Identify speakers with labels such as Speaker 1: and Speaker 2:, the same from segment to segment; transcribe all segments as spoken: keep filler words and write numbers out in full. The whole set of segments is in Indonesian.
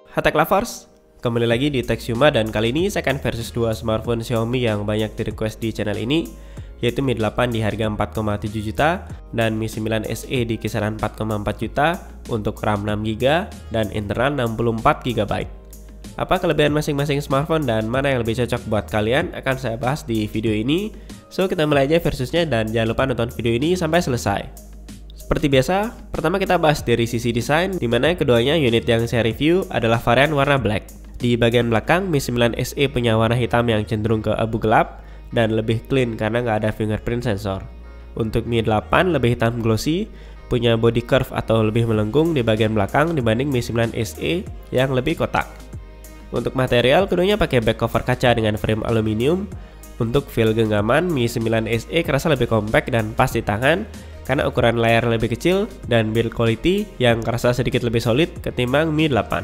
Speaker 1: Hai Tech Lovers, kembali lagi di Techsuma dan kali ini saya akan versus dua smartphone Xiaomi yang banyak di request di channel ini, yaitu Mi delapan di harga empat koma tujuh juta dan Mi sembilan S E di kisaran empat koma empat juta untuk RAM enam giga dan internal enam puluh empat giga byte. Apa kelebihan masing-masing smartphone dan mana yang lebih cocok buat kalian akan saya bahas di video ini. So kita mulai aja versusnya dan jangan lupa nonton video ini sampai selesai. Seperti biasa, pertama kita bahas dari sisi desain, dimana keduanya unit yang saya review adalah varian warna black. Di bagian belakang, Mi sembilan S E punya warna hitam yang cenderung ke abu gelap dan lebih clean karena nggak ada fingerprint sensor. Untuk Mi delapan lebih hitam glossy, punya body curve atau lebih melengkung di bagian belakang dibanding Mi sembilan S E yang lebih kotak. Untuk material, keduanya pakai back cover kaca dengan frame aluminium. Untuk feel genggaman, Mi sembilan S E kerasa lebih compact dan pas di tangan karena ukuran layar lebih kecil dan build quality yang kerasa sedikit lebih solid ketimbang Mi delapan.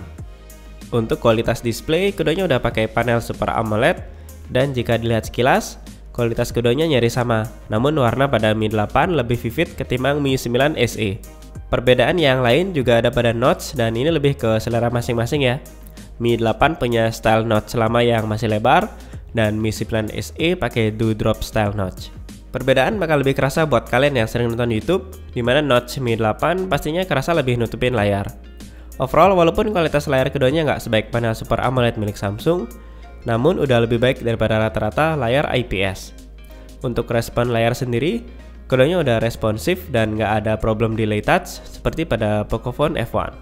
Speaker 1: Untuk kualitas display, keduanya udah pakai panel Super AMOLED dan jika dilihat sekilas, kualitas keduanya nyaris sama, namun warna pada Mi delapan lebih vivid ketimbang Mi sembilan S E. Perbedaan yang lain juga ada pada notch dan ini lebih ke selera masing-masing ya. Mi delapan punya style notch lama yang masih lebar dan Mi sembilan S E pakai dewdrop style notch. Perbedaan bakal lebih kerasa buat kalian yang sering nonton YouTube, dimana notch Mi delapan pastinya kerasa lebih nutupin layar. Overall, walaupun kualitas layar keduanya nggak sebaik panel Super AMOLED milik Samsung, namun udah lebih baik daripada rata-rata layar I P S. Untuk respon layar sendiri, keduanya udah responsif dan nggak ada problem delay touch seperti pada Pocophone F satu.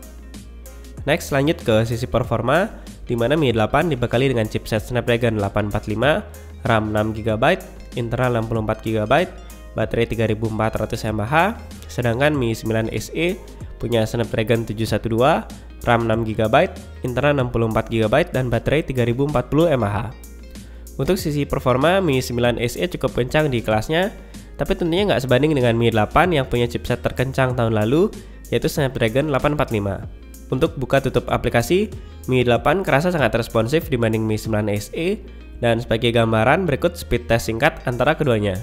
Speaker 1: Next, lanjut ke sisi performa, dimana Mi delapan dibekali dengan chipset Snapdragon delapan empat lima, RAM enam giga byte, internal enam puluh empat giga byte, baterai tiga ribu empat ratus mAh, sedangkan Mi sembilan S E punya Snapdragon tujuh satu dua, RAM enam giga byte, internal enam puluh empat giga byte, dan baterai tiga ribu empat puluh mAh. Untuk sisi performa, Mi sembilan S E cukup kencang di kelasnya, tapi tentunya nggak sebanding dengan Mi delapan yang punya chipset terkencang tahun lalu, yaitu Snapdragon delapan empat lima. Untuk buka tutup aplikasi, Mi delapan kerasa sangat responsif dibanding Mi sembilan S E, dan sebagai gambaran berikut speed test singkat antara keduanya.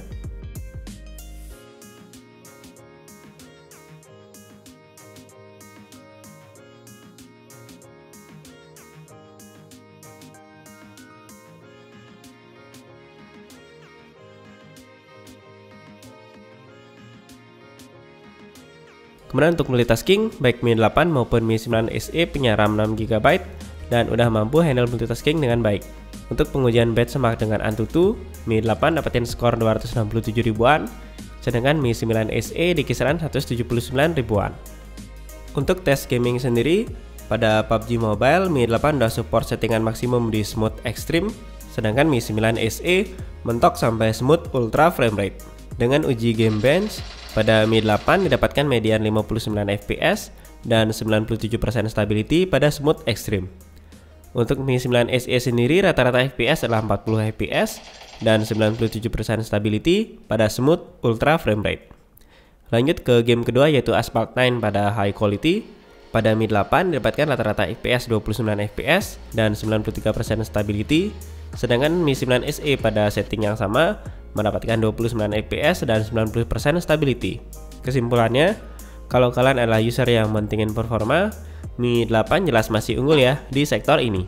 Speaker 1: Kemudian untuk multitasking, baik Mi delapan maupun Mi sembilan S E punya RAM enam giga byte dan udah mampu handle multitasking dengan baik. Untuk pengujian benchmark dengan Antutu, Mi delapan dapetin skor dua ratus enam puluh tujuh ribuan, sedangkan Mi sembilan S E di kisaran seratus tujuh puluh sembilan ribuan. Untuk tes gaming sendiri, pada P U B G Mobile, Mi delapan udah support settingan maksimum di Smooth Extreme, sedangkan Mi sembilan S E mentok sampai Smooth Ultra Frame Rate. Dengan uji game bench, pada Mi delapan didapatkan median lima puluh sembilan F P S dan sembilan puluh tujuh persen stability pada Smooth Extreme. Untuk Mi sembilan S E sendiri rata-rata F P S adalah empat puluh F P S dan sembilan puluh tujuh persen stability pada Smooth Ultra Frame Rate. Lanjut ke game kedua yaitu Asphalt sembilan pada High Quality. Pada Mi delapan didapatkan rata-rata F P S dua puluh sembilan F P S dan sembilan puluh tiga persen stability, sedangkan Mi sembilan S E pada setting yang sama mendapatkan dua puluh sembilan F P S dan sembilan puluh persen stability. Kesimpulannya, kalau kalian adalah user yang mentingin performa, Mi delapan jelas masih unggul ya di sektor ini.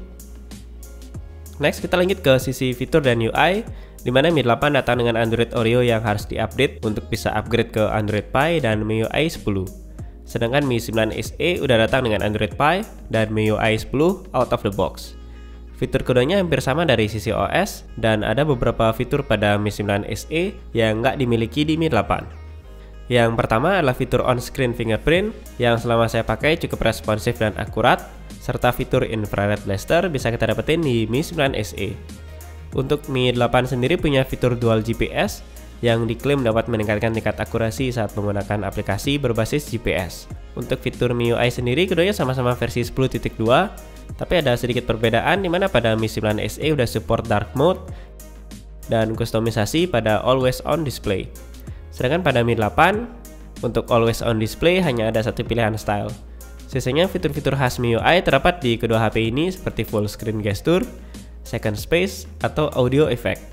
Speaker 1: Next kita lanjut ke sisi fitur dan U I, dimana Mi delapan datang dengan Android Oreo yang harus diupdate untuk bisa upgrade ke Android Pie dan M I U I sepuluh. Sedangkan Mi sembilan S E udah datang dengan Android Pie dan M I U I sepuluh out of the box. Fitur keduanya hampir sama dari sisi O S dan ada beberapa fitur pada Mi sembilan S E yang nggak dimiliki di Mi delapan. Yang pertama adalah fitur on-screen fingerprint yang selama saya pakai cukup responsif dan akurat, serta fitur infrared blaster bisa kita dapetin di Mi sembilan S E. Untuk Mi delapan sendiri punya fitur dual G P S yang diklaim dapat meningkatkan tingkat akurasi saat menggunakan aplikasi berbasis G P S. Untuk fitur M I U I sendiri keduanya sama-sama versi sepuluh titik dua, tapi ada sedikit perbedaan dimana pada Mi sembilan S E udah support dark mode dan kustomisasi pada always on display. Sedangkan pada Mi delapan, untuk always on display hanya ada satu pilihan style. Sisanya fitur-fitur khas M I U I terdapat di kedua H P ini seperti full screen gesture, second space, atau audio effect.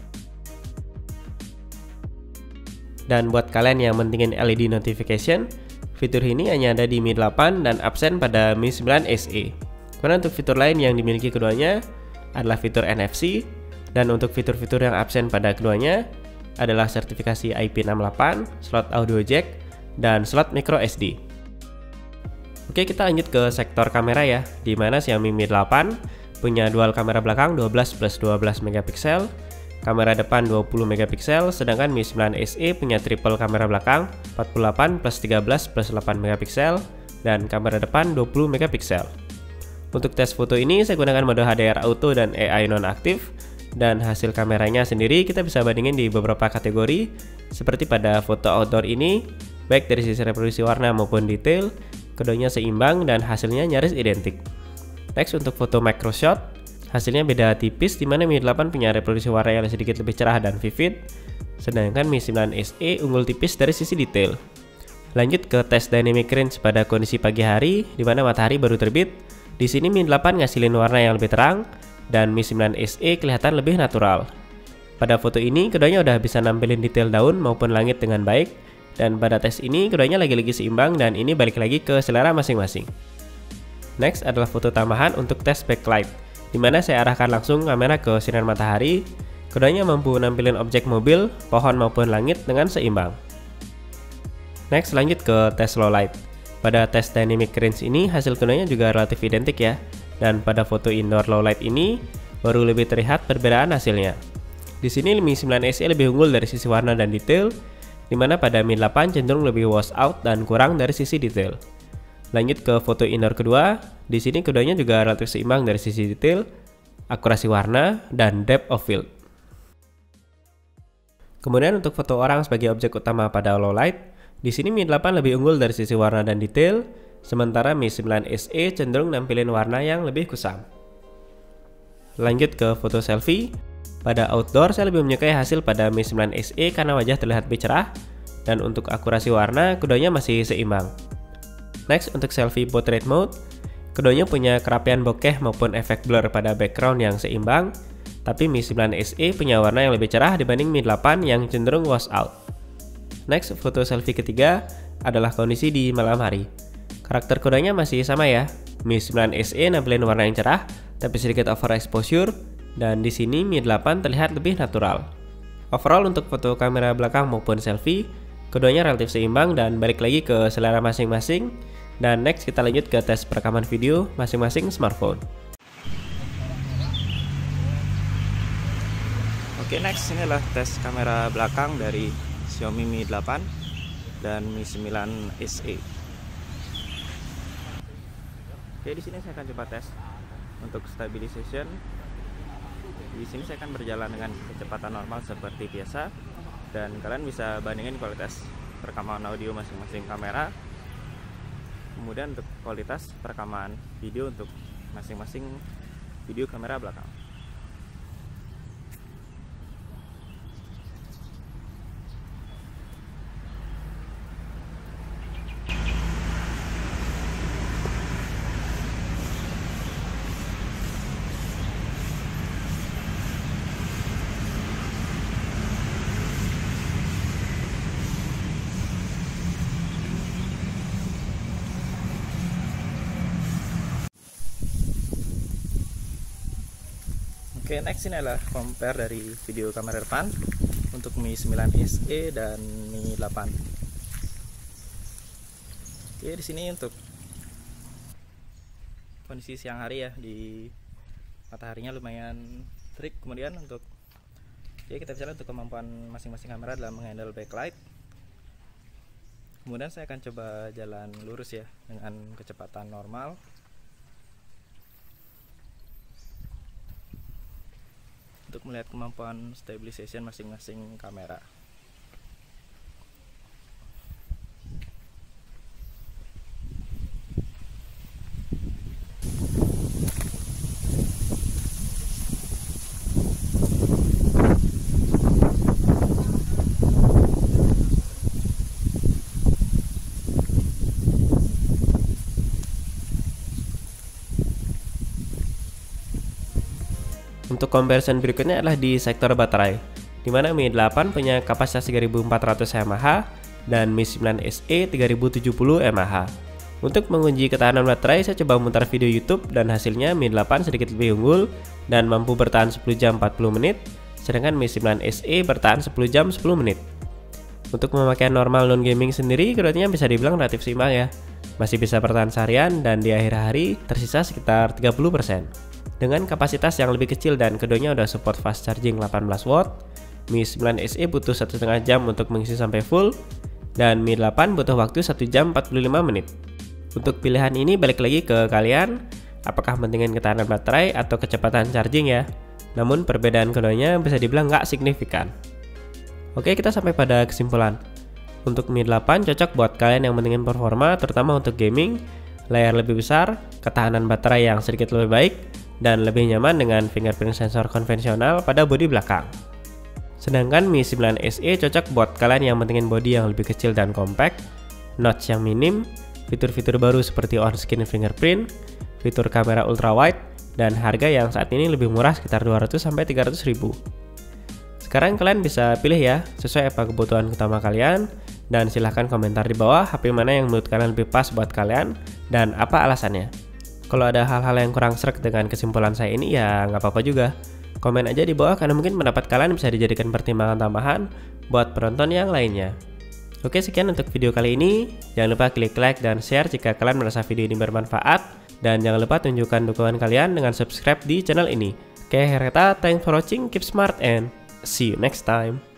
Speaker 1: Dan buat kalian yang mentingin L E D notification, fitur ini hanya ada di Mi delapan dan absen pada Mi sembilan S E. Kemudian untuk fitur lain yang dimiliki keduanya adalah fitur N F C, dan untuk fitur-fitur yang absen pada keduanya adalah sertifikasi I P enam delapan, slot audio jack, dan slot micro S D. Oke, kita lanjut ke sektor kamera ya, di mana Xiaomi Mi delapan punya dual kamera belakang dua belas plus dua belas megapiksel, kamera depan dua puluh megapiksel, sedangkan Mi sembilan S E punya triple kamera belakang empat puluh delapan plus tiga belas plus delapan megapiksel, dan kamera depan dua puluh megapiksel. Untuk tes foto ini saya gunakan mode H D R auto dan A I nonaktif, dan hasil kameranya sendiri kita bisa bandingin di beberapa kategori, seperti pada foto outdoor ini, baik dari sisi reproduksi warna maupun detail, keduanya seimbang dan hasilnya nyaris identik. Next, untuk foto macro shot, hasilnya beda tipis, di mana Mi delapan punya reproduksi warna yang sedikit lebih cerah dan vivid, sedangkan Mi sembilan S E unggul tipis dari sisi detail. Lanjut ke tes dynamic range pada kondisi pagi hari, di mana matahari baru terbit. Di sini Mi delapan ngasilin warna yang lebih terang, dan Mi sembilan S E kelihatan lebih natural. Pada foto ini, keduanya udah bisa nampilin detail daun maupun langit dengan baik, dan pada tes ini keduanya lagi-lagi seimbang, dan ini balik lagi ke selera masing-masing. Next adalah foto tambahan untuk tes backlight, di mana saya arahkan langsung kamera ke sinar matahari. Keduanya mampu nampilin objek mobil, pohon maupun langit dengan seimbang. Next, lanjut ke tes low light. Pada tes dynamic range ini hasil keduanya juga relatif identik ya, dan pada foto indoor low light ini baru lebih terlihat perbedaan hasilnya. Di sini Mi sembilan S E lebih unggul dari sisi warna dan detail, di mana pada Mi delapan cenderung lebih wash out dan kurang dari sisi detail. Lanjut ke foto indoor kedua, di sini keduanya juga relatif seimbang dari sisi detail, akurasi warna, dan depth of field. Kemudian untuk foto orang sebagai objek utama pada low light, di sini Mi delapan lebih unggul dari sisi warna dan detail, sementara Mi sembilan S E cenderung nampilin warna yang lebih kusam. Lanjut ke foto selfie, pada outdoor saya lebih menyukai hasil pada Mi sembilan S E karena wajah terlihat lebih cerah, dan untuk akurasi warna keduanya masih seimbang. Next, untuk selfie portrait mode, keduanya punya kerapian bokeh maupun efek blur pada background yang seimbang, tapi Mi sembilan S E punya warna yang lebih cerah dibanding Mi delapan yang cenderung wash out. Next, foto selfie ketiga adalah kondisi di malam hari. Karakter keduanya masih sama ya, Mi sembilan S E nampilin warna yang cerah, tapi sedikit overexposure, dan di sini Mi delapan terlihat lebih natural. Overall untuk foto kamera belakang maupun selfie, keduanya relatif seimbang dan balik lagi ke selera masing-masing. Dan next kita lanjut ke tes perekaman video masing-masing smartphone. Oke, next ini adalah tes kamera belakang dari Xiaomi Mi delapan dan Mi sembilan S E. Oke, di sini saya akan coba tes untuk stabilization. Di sini saya akan berjalan dengan kecepatan normal seperti biasa, dan kalian bisa bandingin kualitas perekaman audio masing-masing kamera. Kemudian untuk kualitas perekaman video untuk masing-masing video kamera belakang. Oke, next ini adalah compare dari video kamera depan untuk Mi sembilan S E dan Mi delapan. Oke, di sini untuk kondisi siang hari ya, di mataharinya lumayan terik. Kemudian untuk ya kita bisa lihat untuk kemampuan masing-masing kamera dalam menghandle backlight. Kemudian saya akan coba jalan lurus ya dengan kecepatan normal. Untuk melihat kemampuan stabilization masing-masing kamera. Untuk comparison berikutnya adalah di sektor baterai, di mana Mi delapan punya kapasitas tiga ribu empat ratus mAh dan Mi sembilan S E tiga ribu tujuh puluh mAh. Untuk menguji ketahanan baterai, saya coba memutar video YouTube dan hasilnya Mi delapan sedikit lebih unggul dan mampu bertahan sepuluh jam empat puluh menit, sedangkan Mi sembilan S E bertahan sepuluh jam sepuluh menit. Untuk pemakaian normal non-gaming sendiri, keduanya bisa dibilang relatif seimbang ya. Masih bisa bertahan seharian dan di akhir hari tersisa sekitar tiga puluh persen. Dengan kapasitas yang lebih kecil dan keduanya udah support fast charging delapan belas watt, Mi sembilan S E butuh satu setengah jam untuk mengisi sampai full, dan Mi delapan butuh waktu satu jam empat puluh lima menit. Untuk pilihan ini balik lagi ke kalian, apakah pentingin ketahanan baterai atau kecepatan charging ya. Namun perbedaan keduanya bisa dibilang nggak signifikan. Oke, kita sampai pada kesimpulan. Untuk Mi delapan cocok buat kalian yang pentingin performa, terutama untuk gaming, layar lebih besar, ketahanan baterai yang sedikit lebih baik, dan lebih nyaman dengan fingerprint sensor konvensional pada bodi belakang. Sedangkan Mi sembilan S E cocok buat kalian yang pentingin bodi yang lebih kecil dan compact, notch yang minim, fitur-fitur baru seperti on-screen fingerprint, fitur kamera ultrawide, dan harga yang saat ini lebih murah sekitar dua ratus sampai tiga ratus ribu. Sekarang kalian bisa pilih ya, sesuai apa kebutuhan utama kalian, dan silahkan komentar di bawah H P mana yang menurut kalian lebih pas buat kalian, dan apa alasannya. Kalau ada hal-hal yang kurang sreg dengan kesimpulan saya ini ya nggak apa-apa juga. Komen aja di bawah karena mungkin pendapat kalian bisa dijadikan pertimbangan tambahan buat penonton yang lainnya. Oke, sekian untuk video kali ini. Jangan lupa klik like dan share jika kalian merasa video ini bermanfaat. Dan jangan lupa tunjukkan dukungan kalian dengan subscribe di channel ini. Oke, akhir kata, thanks for watching, keep smart, and see you next time.